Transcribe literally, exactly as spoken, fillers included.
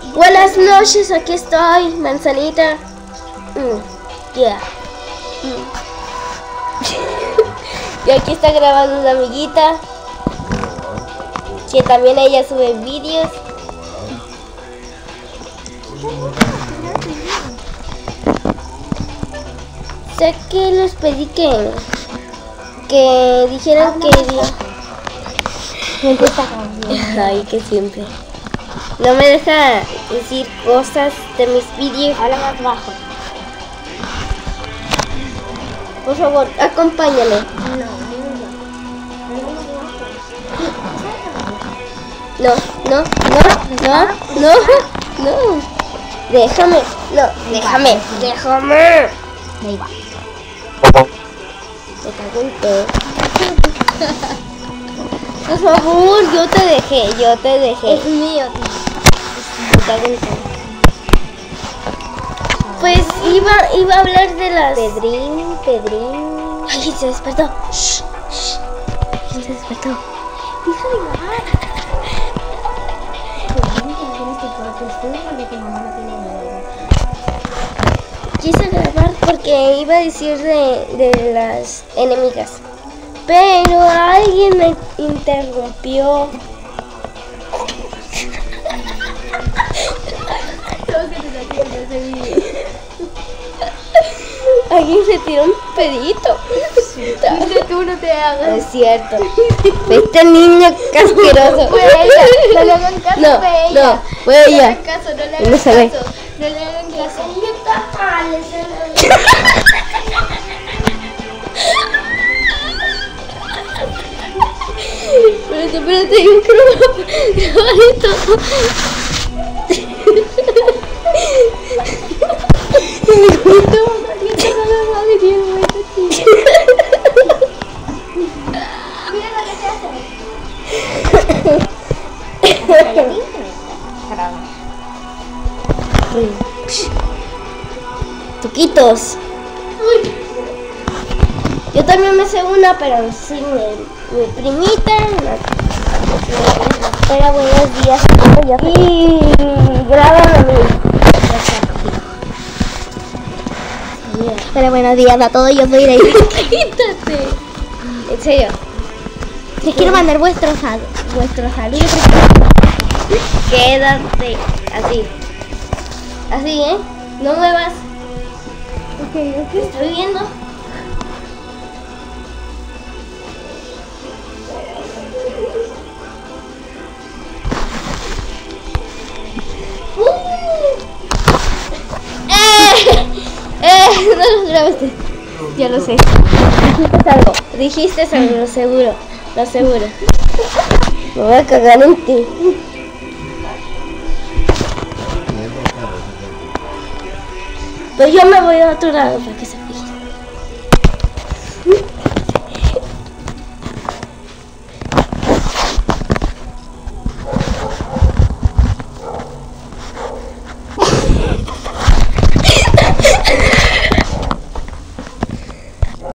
Buenas noches, aquí estoy, manzanita. Mm, yeah. Mm. Y aquí está grabando una amiguita, que también ella sube vídeos. Sé que les pedí que que dijeran que ay, que siempre no me deja decir cosas de mis vídeos. Habla más bajo. Por favor, acompáñame. No, no, no, no, no, no. Déjame, no, déjame, déjame. Da igual. Me cago en todo. Por favor, yo te dejé, yo te dejé. Es mío, tío. Me cago en todo. Pues iba, iba a hablar de las... Pedrín, Pedrín... Ay, se despertó. Shh, shh. ¿Quién se despertó? Deja de grabar. Quise grabar porque iba a decir de, de las enemigas. Pero alguien me interrumpió. Alguien se tiró un pedito. Dice tú, no te hagas. No es cierto. Este niño casqueroso. Fue ella. No le hagan caso, No, fue ella. no, fue No le ella. hagan caso, no le No hagan se ve. caso. No le hagan caso. Espérate, espérate, yo quiero grabar esto. Mira lo que se hace. Tuquitos. Yo también me sé una, pero sí, mi, mi primita. Espera, buenos días. Y graban a mí. Pero buenos días a todos, yo soy Rey. Quítate. En serio. Les quiero mandar vuestros sal vuestros saludos. Quédate así. Así, ¿eh? No muevas. Ok, ok. Te estoy viendo. ¡Eh! ¡Eh! No lo grabaste. Ya lo sé. Dijiste algo. Dijiste algo, lo seguro. Lo seguro. Me voy a cagar en ti. Pues yo me voy a otro lado para que se